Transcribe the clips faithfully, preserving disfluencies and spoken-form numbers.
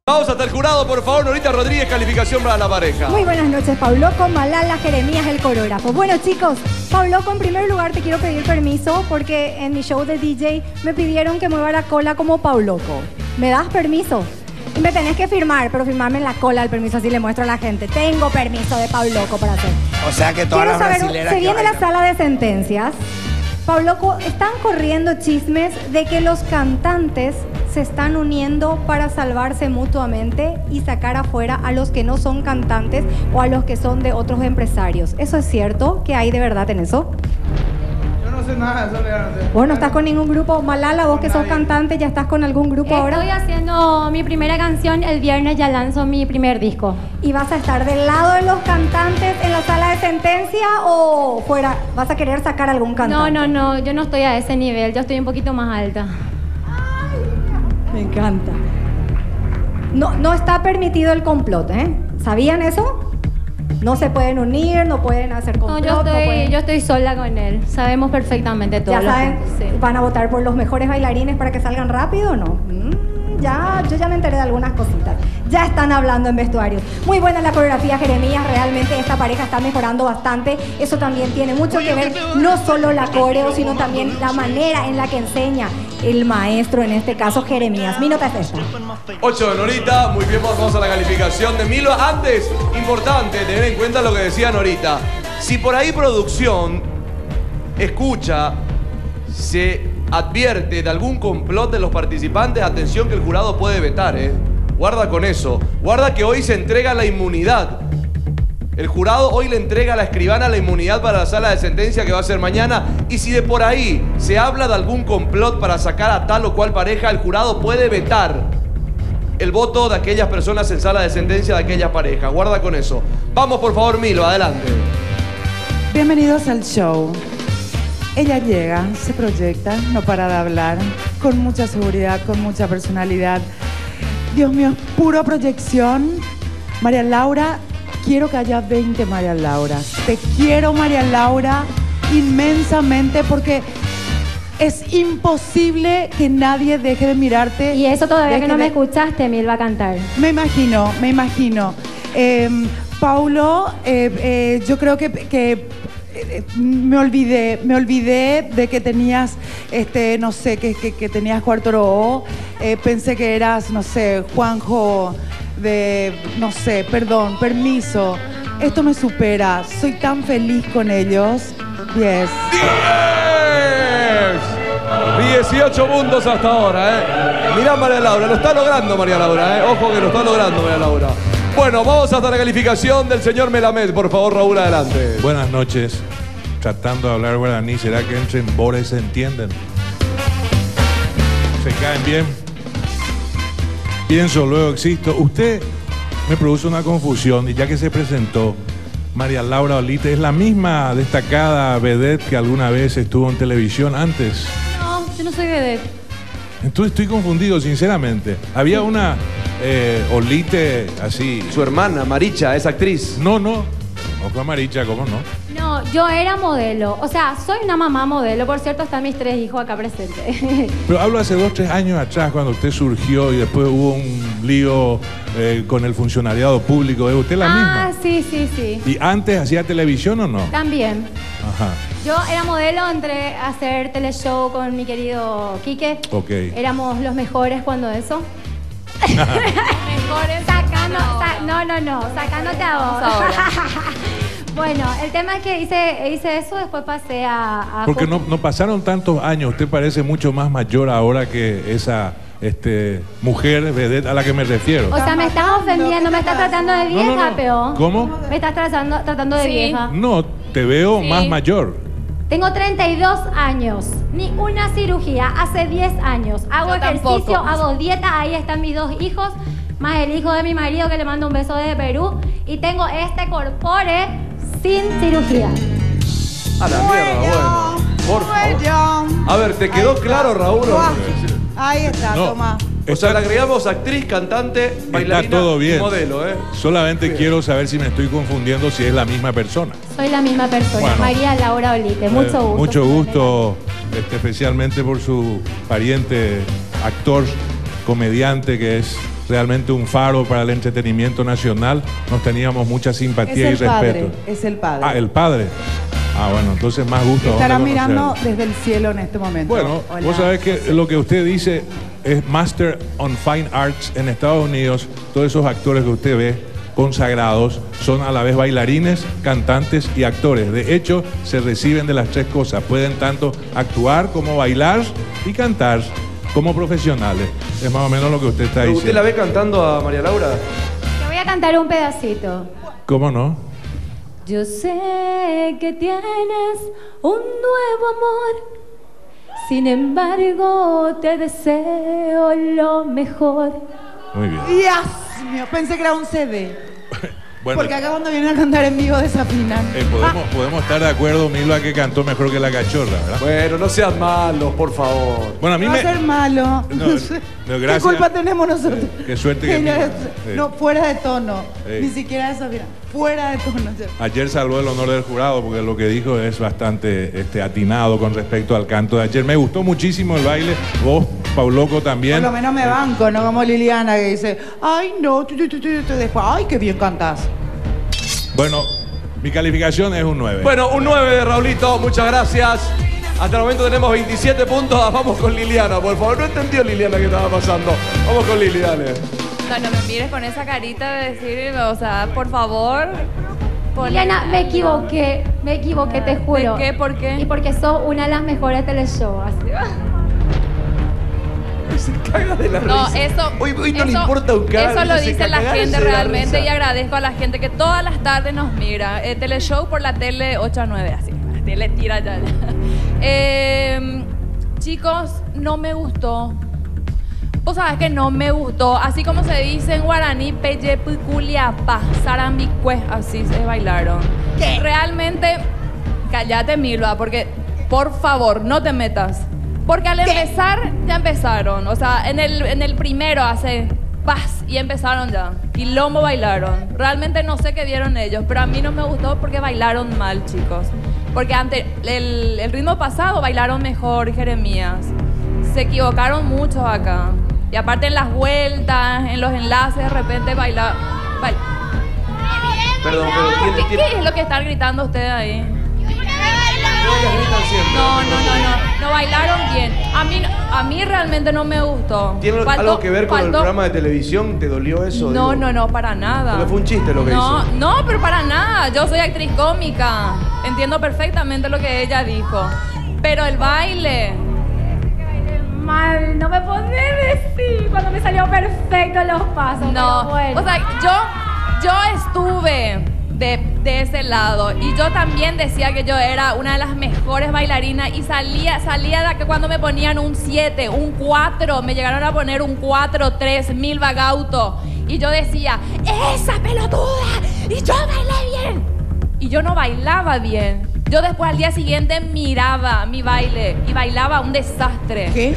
Vamos hasta el jurado, por favor, Norita Rodríguez, calificación para la pareja. Muy buenas noches, Pauloco, Malala, Jeremías, el coreógrafo. Bueno, chicos, Pauloco, en primer lugar te quiero pedir permiso porque en mi show de D J me pidieron que mueva la cola como Pauloco. ¿Me das permiso? Y me tenés que firmar, pero firmarme en la cola el permiso, así le muestro a la gente. Tengo permiso de Pauloco para hacer. O sea que todas Quiero las saber, brasileras se que viene la bailan. sala de sentencias. Pauloco, están corriendo chismes de que los cantantes se están uniendo para salvarse mutuamente y sacar afuera a los que no son cantantes o a los que son de otros empresarios. ¿Eso es cierto? ¿Qué hay de verdad en eso? Yo no sé nada de eso, Leandro. ¿Vos no estás con ningún grupo? Malala, vos que sos cantante, ¿ya estás con algún grupo ahora? Estoy haciendo mi primera canción, el viernes ya lanzo mi primer disco. ¿Y vas a estar del lado de los cantantes en la sala de sentencia o fuera? ¿Vas a querer sacar algún cantante? No, no, no, yo no estoy a ese nivel, yo estoy un poquito más alta. Me encanta. No, no está permitido el complot, ¿eh? ¿Sabían eso? No se pueden unir, no pueden hacer No, complot. yo estoy, no pueden... yo estoy sola con él, sabemos perfectamente todo. ¿Ya saben? Sí. ¿Van a votar por los mejores bailarines para que salgan rápido o no? Mm, ya, yo ya me enteré de algunas cositas. Ya están hablando en vestuarios. Muy buena la coreografía, Jeremías. Realmente esta pareja está mejorando bastante. Eso también tiene mucho que ver, no solo la coreo, sino también la manera en la que enseña el maestro, en este caso Jeremías. Mi nota es esta. ocho de Norita, muy bien, vamos a la calificación de Milo. Antes, importante tener en cuenta lo que decía Norita. Si por ahí producción escucha, se advierte de algún complot de los participantes, atención que el jurado puede vetar, ¿eh? Guarda con eso. Guarda que hoy se entrega la inmunidad. El jurado hoy le entrega a la escribana la inmunidad para la sala de sentencia que va a ser mañana. Y si de por ahí se habla de algún complot para sacar a tal o cual pareja, el jurado puede vetar el voto de aquellas personas en sala de sentencia de aquella pareja. Guarda con eso. Vamos, por favor, Milo, adelante. Bienvenidos al show. Ella llega, se proyecta, no para de hablar, con mucha seguridad, con mucha personalidad. Dios mío, pura proyección. María Laura, quiero que haya veinte María Lauras. Te quiero, María Laura, inmensamente, porque es imposible que nadie deje de mirarte. Y eso todavía deje que no de... me escuchaste, Mil va a cantar. Me imagino, me imagino. Eh, Paulo, eh, eh, yo creo que... que eh, me olvidé, me olvidé de que tenías, este, no sé, que, que, que tenías cuarto O. Eh, pensé que eras, no sé, Juanjo de, no sé, perdón, permiso. Esto me supera. Soy tan feliz con ellos. Diez. diez. dieciocho puntos hasta ahora, ¿eh? Mirá María Laura, lo está logrando María Laura, ¿eh? Ojo que lo está logrando María Laura. Bueno, vamos hasta la calificación del señor Melamed. Por favor, Raúl, adelante. Buenas noches. Tratando de hablar guaraní, ¿será que entre en Bora y se entienden? ¿Se caen bien? Pienso, luego existo. Usted me produce una confusión y ya que se presentó, María Laura Olite es la misma destacada vedette que alguna vez estuvo en televisión antes. No, yo no soy vedette. Entonces estoy confundido, sinceramente. Había una eh, Olite así... Su hermana, Maricha, es actriz. No, no. Ojo a Maricha, ¿cómo no? No, yo era modelo. O sea, soy una mamá modelo. Por cierto, están mis tres hijos acá presentes. Pero hablo hace dos, tres años atrás, cuando usted surgió y después hubo un lío eh, con el funcionariado público. ¿Es usted la ah, misma? Ah, sí, sí, sí. ¿Y antes hacía televisión o no? También. Ajá. Yo era modelo, entré a hacer teleshow con mi querido Quique. Ok. Éramos los mejores cuando eso. Mejores. Sacando, sa no, no, no, sacándote a vos. Bueno, el tema es que hice, hice eso, después pasé a... a Porque no, no pasaron tantos años, usted parece mucho más mayor ahora que esa este, mujer vedette a la que me refiero. O sea, me estás ofendiendo, me estás tratando de vieja, no, no, no. peor. ¿Cómo? Me estás tratando, tratando de Sí. vieja. No, te veo Sí. más mayor. Tengo treinta y dos años, ni una cirugía, hace diez años. Hago Yo ejercicio, tampoco. hago dieta, ahí están mis dos hijos, más el hijo de mi marido que le mando un beso desde Perú. Y tengo este corpore sin cirugía. A la mierda, bueno. Por favor. A ver, ¿te quedó claro, Raúl? Ahí está, No. toma. O sea, le agregamos actriz, cantante, bailarina Está todo bien. y modelo, ¿eh? Solamente Bien. quiero saber si me estoy confundiendo, si es la misma persona. Soy la misma persona, Bueno. María Laura Olite. Mucho Eh, gusto. Mucho gusto, este, especialmente por su pariente, actor, comediante que es realmente un faro para el entretenimiento nacional. Nos teníamos mucha Es simpatía el y respeto. padre, es el padre. Ah, el padre. Ah, bueno, entonces más gusto. Estará vamos a mirando conocerlo. desde el cielo en este momento. Bueno, Hola. vos sabés que lo que usted dice es Master on Fine Arts en Estados Unidos. Todos esos actores que usted ve consagrados son a la vez bailarines, cantantes y actores. De hecho, se reciben de las tres cosas. Pueden tanto actuar como bailar y cantar como profesionales. Es más o menos lo que usted está ¿Usted diciendo. la ve cantando a María Laura? Te voy a cantar un pedacito. ¿Cómo no? Yo sé que tienes un nuevo amor, sin embargo te deseo lo mejor. Muy bien. Dios mío, pensé que era un C D. Bueno, Porque acá cuando vienen a cantar en vivo desafinan. eh, podemos, podemos estar de acuerdo, Milva, que cantó mejor que la cachorra, ¿verdad? Bueno, no sean malos, por favor. Bueno, a mí No va a me... ser malo. No, no, ¿Qué gracias. culpa tenemos nosotros? Eh, qué suerte que Ella mira. es- Sí. No, fuera de tono. Sí. Ni siquiera eso, mira. Fuera de tono. Ayer salvó el honor del jurado porque lo que dijo es bastante este, atinado con respecto al canto de ayer. Me gustó muchísimo el baile. Vos, Pauloco, también. Por lo menos me banco, no como Liliana que dice, ay no, tu, tu, tu, tu, tu", después, ay qué bien cantás. Bueno, mi calificación es un nueve. Bueno, un nueve de Raulito, muchas gracias. Hasta el momento tenemos veintisiete puntos. Vamos con Liliana, por favor. No entendió Liliana qué estaba pasando. Vamos con Lili, dale. No, no me mires con esa carita de decir, o sea, por favor. pon- Liliana, me equivoqué, me equivoqué, te juro. ¿De qué? ¿Por qué? Y porque sos una de las mejores teleshows. así. Se caga de la No, risa. eso. Hoy, hoy no le eso- importa un carajo. Eso lo se dice caga la cagarse gente de la realmente risa. y agradezco a la gente que todas las tardes nos mira. Eh, teleshow por la tele ocho a nueve, así. La tele tira ya. ya. Eh, chicos, no me gustó. Vos sabés que no me gustó. Así como se dice en guaraní, peye puculiapa, sarambicue, así se bailaron. Realmente, cállate, Milva, porque por favor, no te metas. Porque al empezar, ya empezaron. O sea, en el, en el primero hace paz y empezaron ya. Quilombo bailaron. Realmente no sé qué vieron ellos, pero a mí no me gustó porque bailaron mal, chicos. Porque ante el, el ritmo pasado bailaron mejor, Jeremías. Se equivocaron mucho acá. Y aparte en las vueltas, en los enlaces, de repente bailaron. Bail Perdón, pero ¿Qué, tiene, tiene- qué es lo que están gritando ustedes ahí? ellas gritan siempre. No, no, no, no. No bailaron bien. A mí, a mí realmente no me gustó. ¿Tiene Faltó- algo que ver con el faltó- programa de televisión? ¿Te dolió eso? No, Digo, no, no, para nada. Porque fue un chiste lo que no, hizo. No, pero para nada. Yo soy actriz cómica. Entiendo perfectamente lo que ella dijo. Pero el baile. Mal, no me podés decir cuando me salió perfecto los pasos. No. pero bueno. O sea, yo, yo estuve de, de ese lado y yo también decía que yo era una de las mejores bailarinas y salía, salía de que cuando me ponían un siete, un cuatro, me llegaron a poner un cuatro, tres, Milva Gauto y yo decía, ¡esa pelotuda! Y yo bailé bien. Y yo no bailaba bien. Yo después al día siguiente miraba mi baile y bailaba un desastre. ¡Qué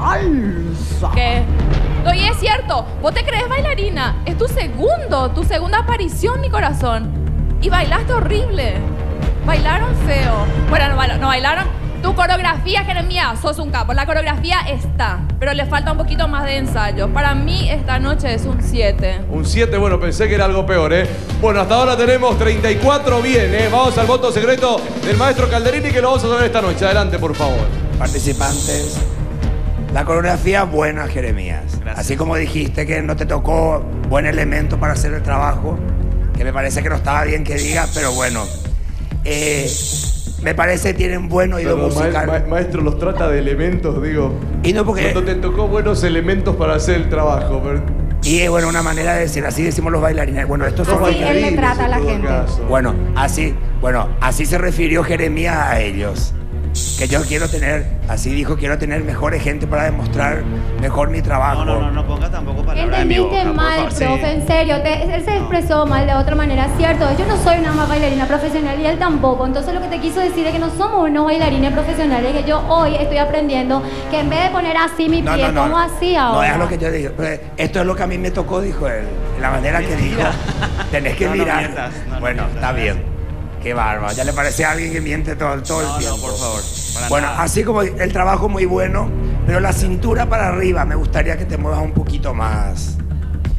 falsa! ¿Qué? No, y es cierto, vos te crees bailarina. Es tu segundo, tu segunda aparición, mi corazón. Y bailaste horrible. Bailaron feo. Bueno, no, baila- no bailaron. Tu coreografía, Jeremías, sos un capo. La coreografía está, pero le falta un poquito más de ensayo. Para mí, esta noche es un siete. Un siete, bueno, pensé que era algo peor, ¿eh? Bueno, hasta ahora tenemos treinta y cuatro bien, ¿eh? Vamos al voto secreto del maestro Calderini que lo vamos a saber esta noche. Adelante, por favor. Participantes, la coreografía buena, Jeremías. Así como dijiste que no te tocó buen elemento para hacer el trabajo, que me parece que no estaba bien que digas, pero bueno. Eh, me parece que tienen buen oído Perdón, musical. ma- ma- maestro, los trata de elementos, digo. Y no porque... Cuando te tocó buenos elementos para hacer el trabajo. Pero... Y es bueno, una manera de decir, así decimos los bailarines. Bueno, estos son Los Sí, él le bailarines, trata a la en todo gente. caso. Bueno, así, bueno, así se refirió Jeremías a ellos. Que yo quiero tener, así dijo, quiero tener mejores gente para demostrar mejor mi trabajo. No, no, no, no ponga tampoco palabras en mi boca. Entendiste por mal, favor. Sí. profe, en serio. te- él se expresó mal de otra manera, ¿cierto? Yo no soy una más bailarina profesional y él tampoco. Entonces lo que te quiso decir es que no somos unos bailarines profesionales, que yo hoy estoy aprendiendo que en vez de poner así mi No, pie, no, no. como así No, ahora. es lo que yo dije. Pues, esto es lo que a mí me tocó, dijo él. La manera que dijo. Tenés que No, no mirar. mientas, no, no bueno, mientas. está bien. Qué bárbaro. Ya le parece a alguien que miente todo, todo No, el tiempo. no, por favor. Para Bueno, nada. así como el trabajo muy bueno, pero la cintura para arriba me gustaría que te muevas un poquito más.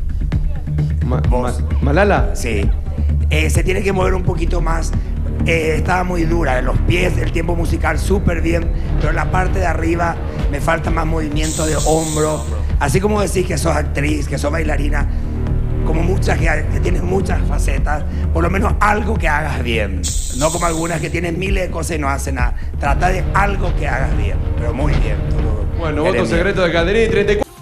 Ma- Vos. Ma- ¿Malala? Sí. Eh, se tiene que mover un poquito más. Eh, estaba muy dura, en los pies, el tiempo musical súper bien, pero en la parte de arriba me falta más movimiento de hombro. Así como decís que sos actriz, que sos bailarina, como muchas que, que tienen muchas facetas, por lo menos algo que hagas bien. No como algunas que tienen miles de cosas y no hacen nada. Trata de algo que hagas bien, pero muy bien. Todo. Bueno, voto Jeremías. secreto de Calderini, treinta y cuatro.